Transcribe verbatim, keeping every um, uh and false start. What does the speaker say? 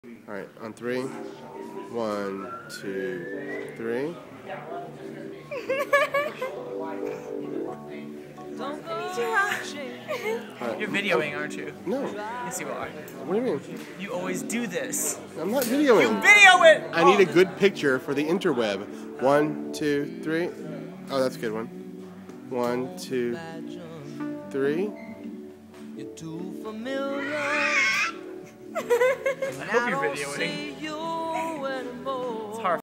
All right, on three. One, two, three. Right. You're videoing, aren't you? No. Yes, you are. What do you mean? You always do this. I'm not videoing. You video it! I need a good picture for the interweb. One, two, three. Oh, that's a good one. One, two, three. You're too familiar. I hope you're videoing.